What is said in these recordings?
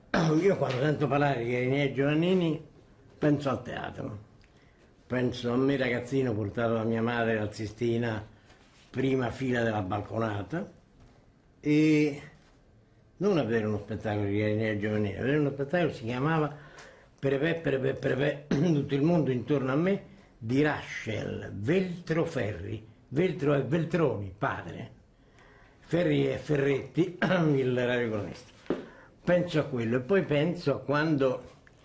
Io quando sento parlare di Garinei Giovannini penso al teatro, penso a me ragazzino portato da mia madre al Sistina, prima fila della balconata, e non a vedere uno spettacolo di Garinei Giovannini, a vedere uno spettacolo che si chiamava Perepè, Perepè, Perepè, tutto il mondo intorno a me, di Raschel, Veltro Ferri, Veltro è Veltroni, padre, Ferri e Ferretti, il radiocronista. Penso a quello e poi penso a quando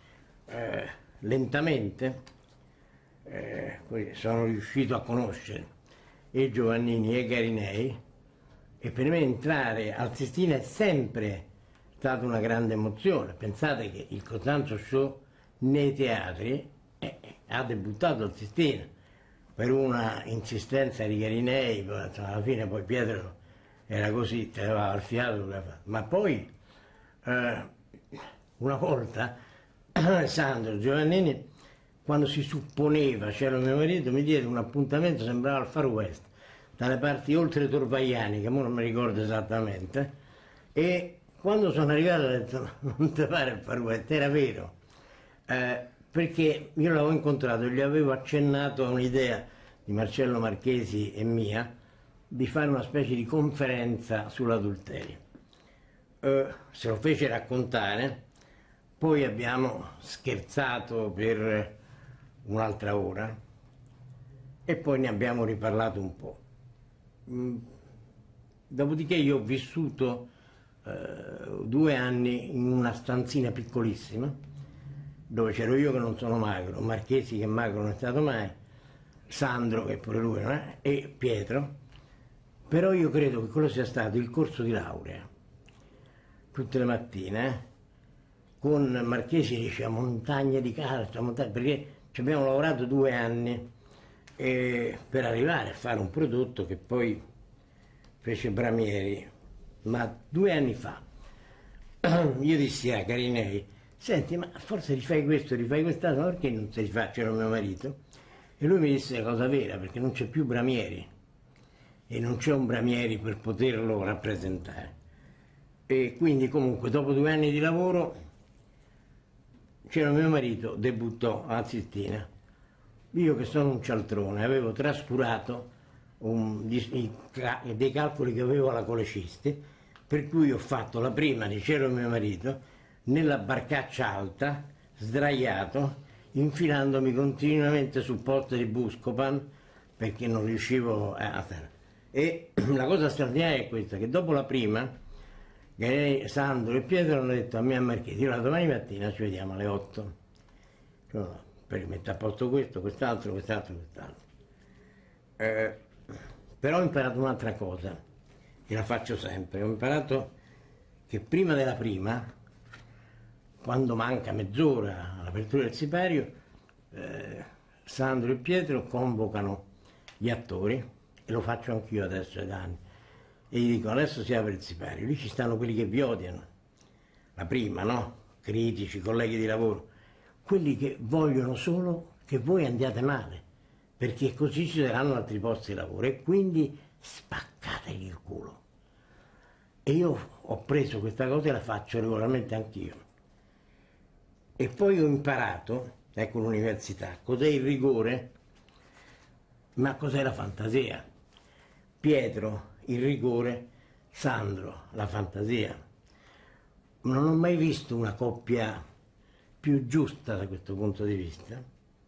lentamente sono riuscito a conoscere e Giovannini e Garinei, e per me entrare al Sistina è sempre stata una grande emozione. Pensate che il Costanzo Show nei teatri ha debuttato al Sistina per una insistenza di Garinei, alla fine poi Pietro era così, teneva il fiato, ma poi una volta Alessandro Giovannini, quando si supponeva c'era mio marito, mi diede un appuntamento, sembrava al Far West, dalle parti oltre Torvaiani, che ora non mi ricordo esattamente, e quando sono arrivato ho detto non ti pare il Far West, era vero, perché io l'avevo incontrato e gli avevo accennato a un'idea di Marcello Marchesi e mia di fare una specie di conferenza sull'adulterio. Se lo fece raccontare, poi abbiamo scherzato per un'altra ora e poi ne abbiamo riparlato un po'. Dopodiché io ho vissuto 2 anni in una stanzina piccolissima dove c'ero io che non sono magro, Marchesi che magro non è stato mai, Sandro che pure lui non è, e Pietro, però io credo che quello sia stato il corso di laurea. Tutte le mattine con Marchesi diceva montagne di carta, perché ci abbiamo lavorato 2 anni per arrivare a fare un prodotto che poi fece Bramieri, ma 2 anni fa io dissi a Garinei: senti, ma forse rifai questo, rifai quest'altro, ma perché non si rifà? C'era mio marito, e lui mi disse la cosa vera, perché non c'è più Bramieri e non c'è un Bramieri per poterlo rappresentare. E quindi comunque dopo 2 anni di lavoro c'era mio marito, debuttò a Sistina. Io che sono un cialtrone avevo trascurato dei calcoli che avevo alla Colecisti, per cui ho fatto la prima di C'era mio marito nella barcaccia alta, sdraiato, infilandomi continuamente sul posto di Buscopan perché non riuscivo a stare. E la cosa straordinaria è questa, che dopo la prima Sandro e Pietro hanno detto a me e a Marchesi: io domani mattina ci vediamo alle 8 per mettere a posto questo, quest'altro, quest'altro, quest'altro. Però ho imparato un'altra cosa e la faccio sempre. Ho imparato che prima della prima, quando manca mezz'ora all'apertura del sipario, Sandro e Pietro convocano gli attori, e lo faccio anch'io adesso da anni, e gli dico: adesso si apre il sipario, lì ci stanno quelli che vi odiano, la prima, no? Critici, colleghi di lavoro, quelli che vogliono solo che voi andiate male, perché così ci saranno altri posti di lavoro, e quindi spaccategli il culo. E io ho preso questa cosa e la faccio regolarmente anch'io. E poi ho imparato, ecco l'università, cos'è il rigore, ma cos'è la fantasia. Pietro il rigore, Sandro la fantasia. Non ho mai visto una coppia più giusta da questo punto di vista,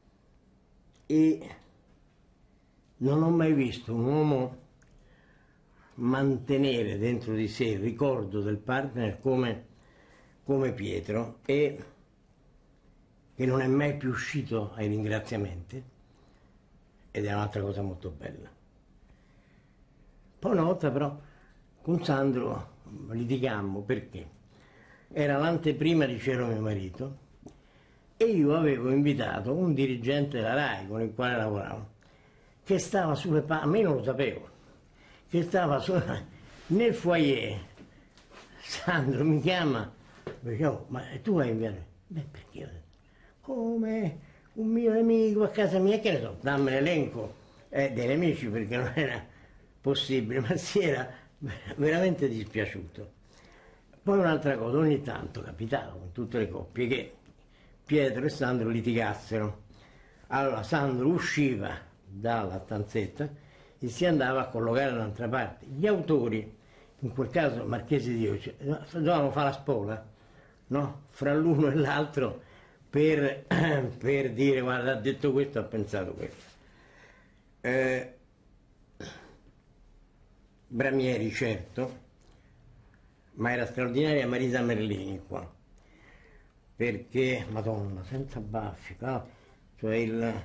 e non ho mai visto un uomo mantenere dentro di sé il ricordo del partner come Pietro, e che non è mai più uscito ai ringraziamenti, ed è un'altra cosa molto bella. Poi una volta però con Sandro litigammo perché era l'anteprima di C'era mio marito e io avevo invitato un dirigente della RAI con il quale lavoravo, che stava sulle a me non lo sapevo, che stava nel foyer. Sandro mi chiama, mi dice: oh, ma tu hai inviato? Beh, perché? Come un mio nemico a casa mia, che ne so, dammi l'elenco dei nemici, perché non era possibile, ma si era veramente dispiaciuto. Poi un'altra cosa, ogni tanto capitava con tutte le coppie che Pietro e Sandro litigassero. Allora Sandro usciva dalla stanzetta e si andava a collocare da un'altra parte. Gli autori, in quel caso Marchesi di Dio, dovevano fare la spola, no? Fra l'uno e l'altro per dire guarda, ha detto questo, ha pensato questo. Bramieri, certo, ma era straordinaria Marisa Merlini qua, perché, madonna, senza baffi, cioè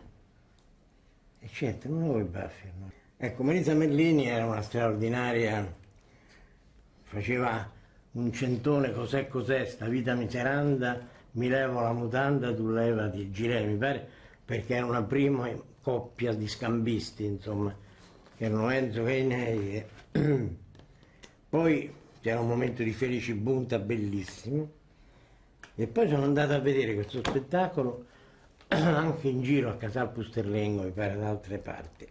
e certo, non avevo i baffi. No? Ecco, Marisa Merlini era una straordinaria, faceva un centone, cos'è, sta vita miseranda, mi levo la mutanda, tu levati il gilet, mi pare, perché era una prima coppia di scambisti, insomma, che erano Enzo Cainei. Poi c'era un momento di Felici Bunta bellissimo, e poi sono andato a vedere questo spettacolo anche in giro a Casal Pusterlengo, mi pare, da altre parti.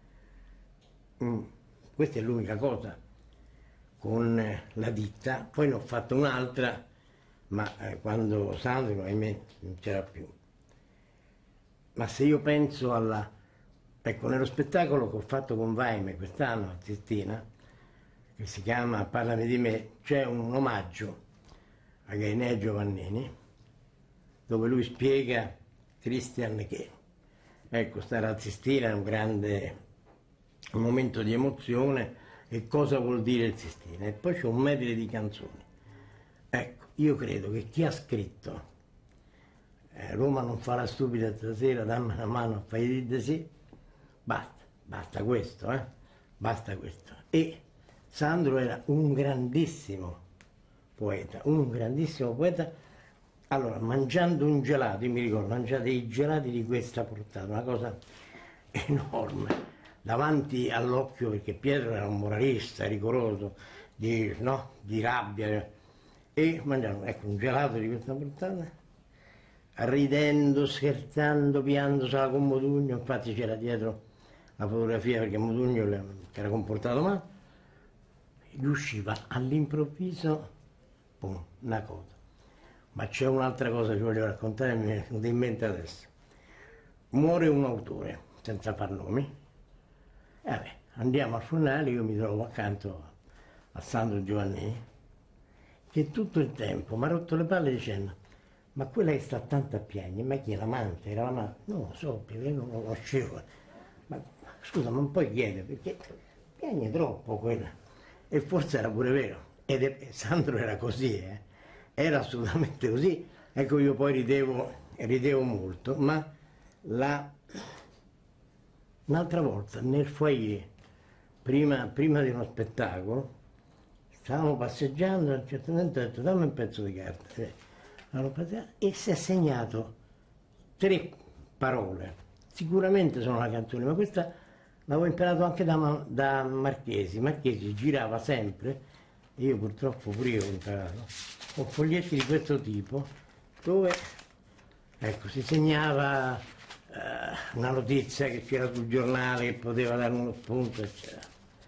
Questa è l'unica cosa con la ditta, poi ne ho fatto un'altra, ma quando Sandro, ahimè, non c'era più. Ma se io penso alla... Ecco, nello spettacolo che ho fatto con Vaime quest'anno a Sistina, che si chiama Parlami di me, c'è un omaggio a Gainè Giovannini, dove lui spiega Christian che, ecco, stare a Sistina è un momento di emozione, e cosa vuol dire il Sistina. E poi c'è un medley di canzoni. Ecco, io credo che chi ha scritto Roma non fa la stupida stasera, dammi una mano, fai di sì, basta questo, basta questo. E Sandro era un grandissimo poeta. Allora, mangiando un gelato, io mi ricordo, mangiate i gelati di questa portata, una cosa enorme, davanti all'occhio, perché Pietro era un moralista, rigoroso, di rabbia, e mangiavano, ecco, un gelato di questa portata, ridendo, scherzando, pianto con Modugno, infatti c'era dietro la fotografia perché Modugno si era comportato male, gli usciva all'improvviso, boom, una cosa. Ma c'è un'altra cosa che voglio raccontare, mi è venuta in mente adesso. Muore un autore, senza far nomi, e vabbè, andiamo al funerale, io mi trovo accanto a Sandro Giovannini, che tutto il tempo mi ha rotto le palle dicendo: ma quella che sta tanto a piangere, ma chi è l'amante? Era l'amante? Non lo so, perché io non lo conoscevo. Ma scusa, non puoi chiedere, perché piagne troppo quella. E forse era pure vero. Sandro era così, era assolutamente così. Ecco, io poi ridevo molto, ma un'altra volta nel foyer, prima di uno spettacolo, stavamo passeggiando, a un certo momento ho detto dammi un pezzo di carta. E si è segnato 3 parole, sicuramente sono una canzone, ma questa l'avevo imparato anche da Marchesi. Marchesi girava sempre, e io purtroppo pure io ho imparato, con foglietti di questo tipo, dove, ecco, si segnava una notizia che c'era sul giornale, che poteva dare uno spunto, eccetera.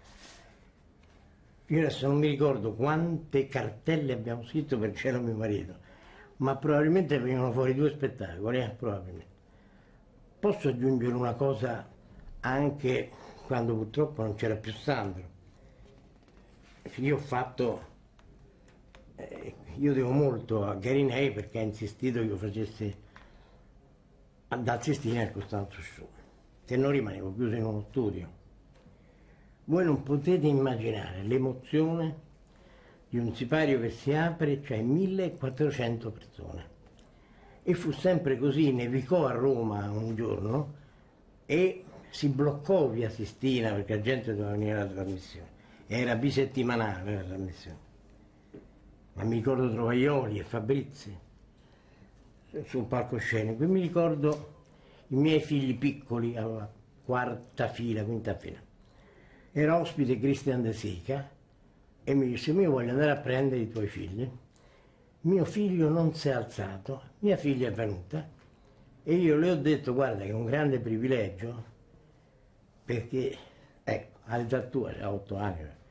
Io adesso non mi ricordo quante cartelle abbiamo scritto per Cielo mio marito, ma probabilmente venivano fuori 2 spettacoli, probabilmente. Posso aggiungere una cosa anche quando purtroppo non c'era più Sandro. Io ho fatto, io devo molto a Garinei perché ha insistito che io facessi da Sistina il Costanzo Show, se no rimanevo chiuso in uno studio. Voi non potete immaginare l'emozione di un sipario che si apre, cioè 1400 persone. E fu sempre così, nevicò a Roma un giorno e si bloccò via Sistina perché la gente doveva venire alla trasmissione. Era bisettimanale la trasmissione. Ma mi ricordo Trovaioli e Fabrizi sul palcoscenico, e mi ricordo i miei figli piccoli alla 4ª fila, 5ª fila. Era ospite Christian De Sica e mi disse: io voglio andare a prendere i tuoi figli. Mio figlio non si è alzato, mia figlia è venuta e io le ho detto: guarda che è un grande privilegio, perché ecco, all'età tua, c'ha 8 anni,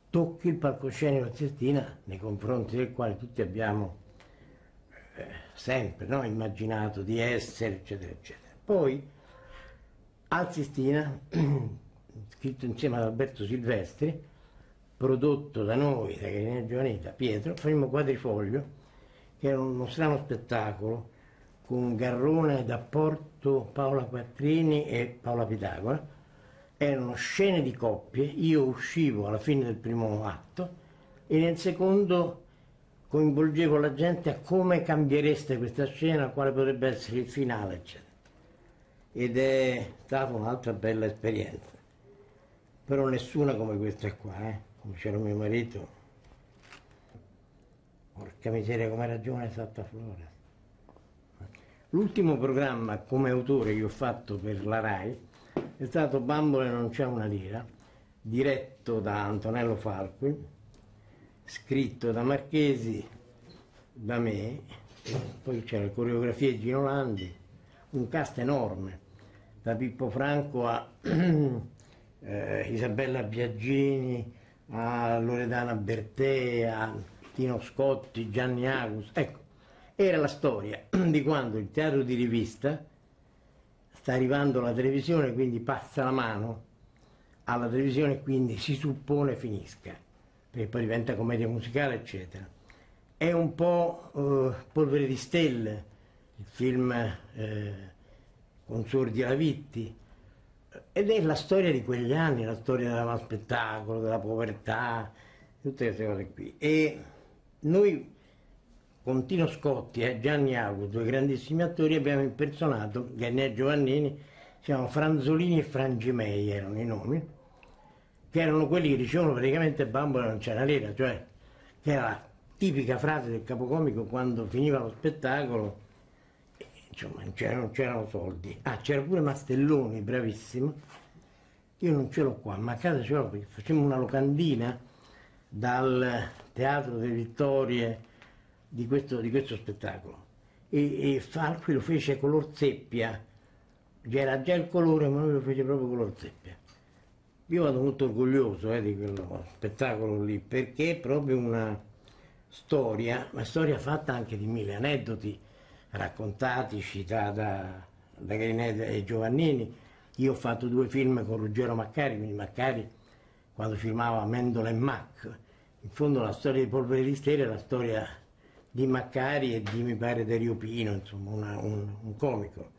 tocchi il palcoscenico a Sistina, nei confronti del quale tutti abbiamo sempre, no, immaginato di essere, eccetera, eccetera. Poi al Sistina, scritto insieme ad Alberto Silvestri, prodotto da noi, da Gallinea Giovanni, da Pietro, facemmo Quadrifoglio, che era uno strano spettacolo con Garrone, D'Apporto, Paola Quattrini e Paola Pitagora. Erano scene di coppie, io uscivo alla fine del primo atto e nel secondo coinvolgevo la gente a come cambiereste questa scena, quale potrebbe essere il finale, eccetera. Ed è stata un'altra bella esperienza, però nessuna come questa qua, come c'era mio marito. Porca miseria, come ragione Santa Flora. L'ultimo programma come autore che ho fatto per la RAI è stato Bambole non c'è una lira, diretto da Antonello Falqui, scritto da Marchesi, da me, poi c'era le coreografie di Gino Landi, un cast enorme, da Pippo Franco a Isabella Biagini, a Loredana Bertè, a Tino Scotti, Gianni Agus. Ecco, era la storia di quando il teatro di rivista sta arrivando alla televisione, quindi passa la mano alla televisione e quindi si suppone finisca, perché poi diventa commedia musicale, eccetera. È un po' Polvere di stelle, il film con Sordi Lavitti, ed è la storia di quegli anni, la storia del spettacolo, della povertà, tutte queste cose qui. E noi con Tino Scotti e Gianni Agus, due grandissimi attori, abbiamo impersonato Gallinea Giovannini, si chiamano Franzolini e Frangimei erano i nomi, che erano quelli che dicevano praticamente Bambola non c'è una lira, cioè che era la tipica frase del capocomico quando finiva lo spettacolo, insomma non c'erano soldi. Ah, c'era pure Mastelloni, bravissimo, io non ce l'ho qua, ma a casa ce l'ho perché facciamo una locandina dal Teatro delle Vittorie di questo spettacolo e Falqui lo fece color seppia, c'era già il colore ma lui lo fece proprio color seppia. Io vado molto orgoglioso di quello spettacolo lì perché è proprio una storia fatta anche di mille aneddoti raccontati, citati da Gallinea e Giovannini. Io ho fatto 2 film con Ruggero Maccari, quindi Maccari quando filmava Mendola e Mac, in fondo la storia di Polvere di stelle è la storia di Maccari e di, mi pare, De Riopino, insomma, un comico.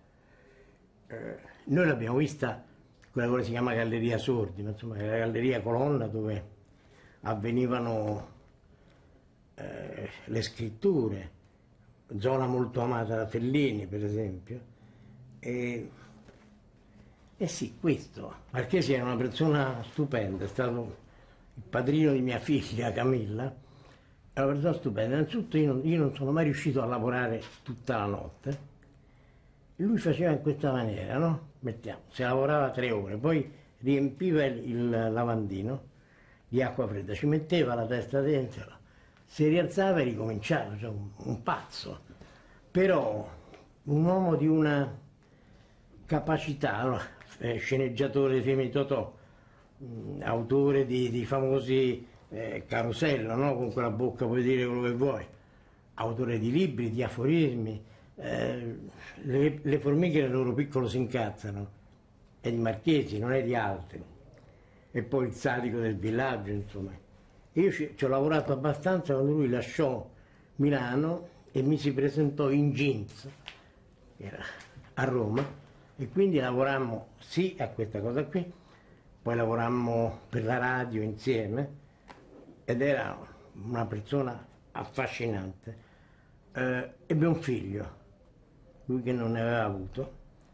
Noi l'abbiamo vista, quella che si chiama Galleria Sordi, ma insomma, è la Galleria Colonna dove avvenivano le scritture, zona molto amata da Fellini, per esempio. E sì, questo. Marchesi era una persona stupenda, è stato il padrino di mia figlia Camilla. È una persona stupenda. Innanzitutto io non sono mai riuscito a lavorare tutta la notte. E lui faceva in questa maniera, no? Mettiamo, si lavorava 3 ore, poi riempiva il lavandino di acqua fredda, ci metteva la testa dentro, si rialzava e ricominciava, cioè un pazzo. Però un uomo di una capacità, no? Sceneggiatore dei film di Totò, autore di famosi Carosello, no? Con quella bocca puoi dire quello che vuoi, autore di libri, di aforismi, le formiche nel loro piccolo si incazzano, è di Marchesi, non è di altri, e poi il sadico del villaggio, insomma. Io ci ho lavorato abbastanza quando lui lasciò Milano e mi si presentò in Jeans, era a Roma, e quindi lavorammo sì a questa cosa qui, poi lavorammo per la radio insieme, ed era una persona affascinante. Ebbe un figlio, lui che non ne aveva avuto,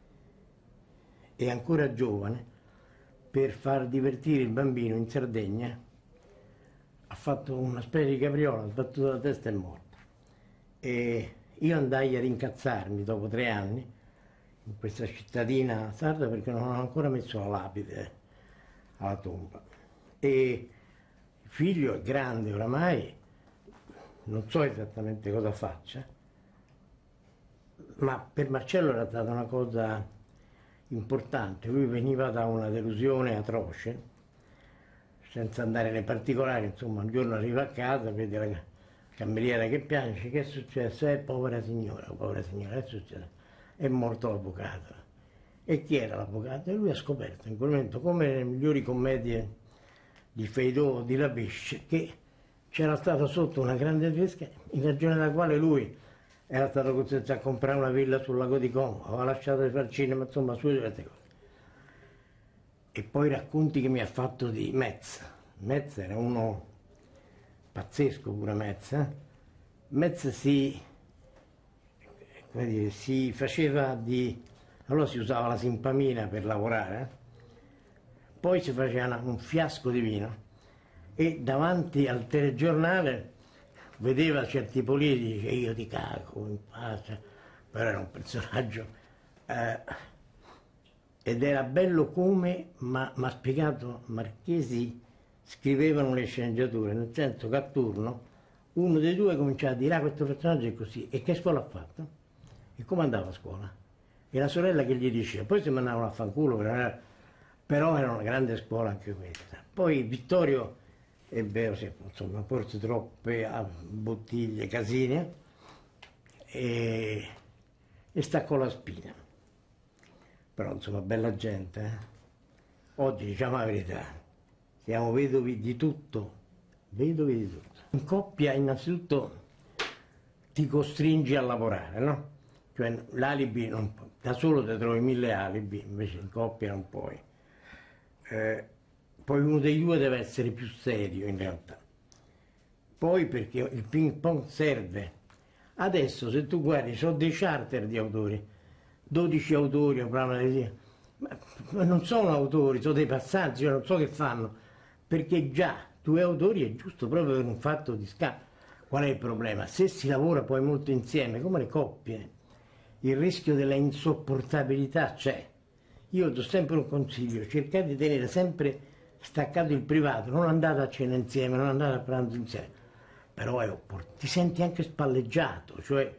e ancora giovane, per far divertire il bambino in Sardegna, ha fatto una specie di capriola, ha sbattuto la testa e è morto. E io andai a rincazzarmi dopo 3 anni in questa cittadina sarda perché non ho ancora messo la lapide alla tomba. E il figlio è grande oramai, non so esattamente cosa faccia, ma per Marcello era stata una cosa importante. Lui veniva da una delusione atroce, senza andare nei particolari, insomma, un giorno arriva a casa, vede la cameriera che piange, che è successo? Povera signora, che è successo? È morto l'avvocato. E chi era l'avvocato? E lui ha scoperto in quel momento, come nelle migliori commedie di Feydeau o di Labiche, che c'era stata sotto una grande fresca in ragione della quale lui era stato costretto a comprare una villa sul lago di Como, aveva lasciato di fare il cinema, insomma, su queste cose. E poi i racconti che mi ha fatto di Metz. Metz era uno pazzesco pure Metz. Metz si faceva di... Allora si usava la simpamina per lavorare, poi si faceva un fiasco di vino e davanti al telegiornale vedeva certi politici, dice io ti cago in pace, però era un personaggio ed era bello come mi ha spiegato Marchesi scrivevano le sceneggiature, nel senso che a turno uno dei due cominciava a dire questo personaggio è così, e che scuola ha fatto? E come andava a scuola? E la sorella che gli diceva, poi si mandavano a fanculo, però era una grande scuola anche questa. Poi Vittorio ebbe, insomma, forse troppe bottiglie, casine, e staccò la spina. Però insomma, bella gente, eh? Oggi, diciamo la verità, siamo vedovi di tutto, vedovi di tutto. In coppia, innanzitutto, ti costringi a lavorare, no? Cioè l'alibi, da solo ti trovi 1000 alibi, invece in coppia non puoi. Poi uno dei due deve essere più serio in realtà. Poi perché il ping pong serve. Adesso se tu guardi, sono dei charter di autori, 12 autori, ma non sono autori, sono dei passaggi, cioè non so che fanno, perché già 2 autori è giusto proprio per un fatto di scambio. Qual è il problema? Se si lavora poi molto insieme, come le coppie, il rischio della insopportabilità c'è. Io do sempre un consiglio, cercate di tenere sempre staccato il privato, non andate a cena insieme, non andate a pranzo insieme, però ti senti anche spalleggiato, cioè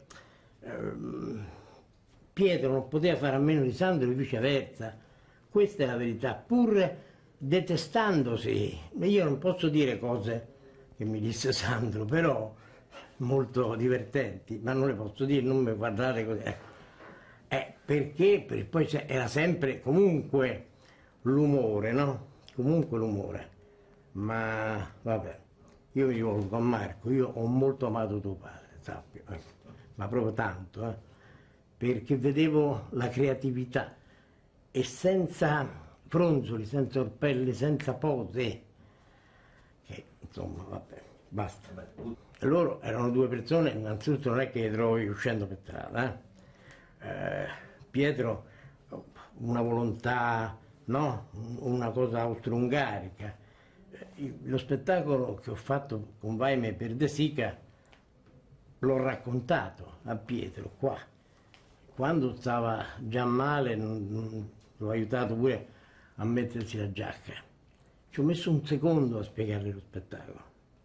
Pietro non poteva fare a meno di Sandro e viceversa, questa è la verità, pur detestandosi. Io non posso dire cose che mi disse Sandro, però molto divertenti, ma non le posso dire, non mi guardate così. Perché poi era sempre comunque l'umore, no? Comunque l'umore. Ma vabbè, io mi rivolgo a Marco, io ho molto amato tuo padre, sappio, ma proprio tanto, perché vedevo la creatività e senza fronzoli, senza orpelli, senza pose, che insomma vabbè, basta. Loro erano 2 persone, innanzitutto non è che li trovi uscendo per strada, Pietro una volontà, no? Una cosa austro-ungarica. Lo spettacolo che ho fatto con Vaime per De Sica l'ho raccontato a Pietro qua. Quando stava già male, l'ho aiutato pure a mettersi la giacca. Ci ho messo un secondo a spiegargli lo spettacolo.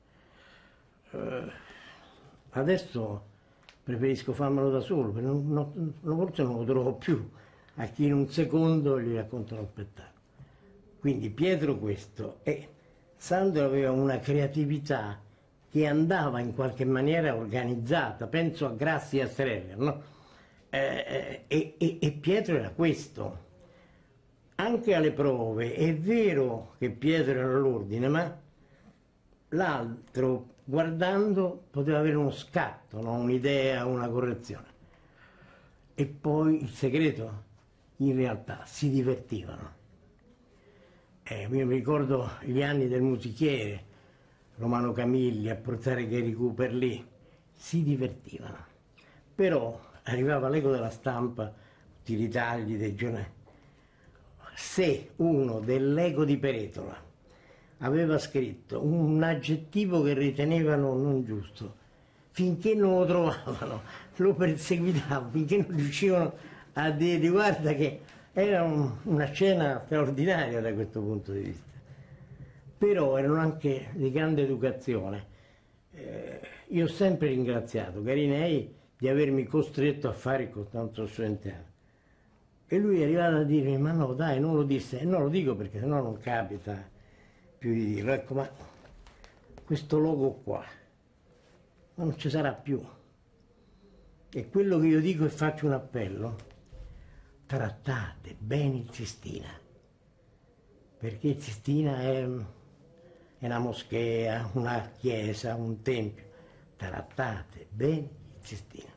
Adesso preferisco farmelo da solo, perché forse non lo trovo più a chi in un secondo gli racconta uno spettacolo. Quindi Pietro questo, e Sandro aveva una creatività che andava in qualche maniera organizzata, penso a Grassi e a Streller, no? E Pietro era questo. Anche alle prove è vero che Pietro era all'ordine, ma l'altro guardando poteva avere uno scatto, no? Un'idea, una correzione. E poi il segreto, in realtà, si divertivano. Mi ricordo gli anni del musichiere, Romano Camilli, a portare Gary Cooper lì, si divertivano. Però arrivava l'eco della stampa, tutti i ritagli dei giornali. Se uno dell'eco di Peretola aveva scritto un aggettivo che ritenevano non giusto, finché non lo trovavano, lo perseguitavano, finché non riuscivano a dire guarda che era una scena straordinaria da questo punto di vista. Però erano anche di grande educazione. Io ho sempre ringraziato Garinei di avermi costretto a fare il Costanzo Scienziano. E lui è arrivato a dirmi, ma no dai, non lo disse, e non lo dico perché sennò non capita. più di dirlo, ecco, ma questo logo qua, ma non ci sarà più. E quello che io dico e faccio un appello, trattate bene il Sistina, perché il Sistina è una moschea, una chiesa, un tempio, trattate bene il Sistina.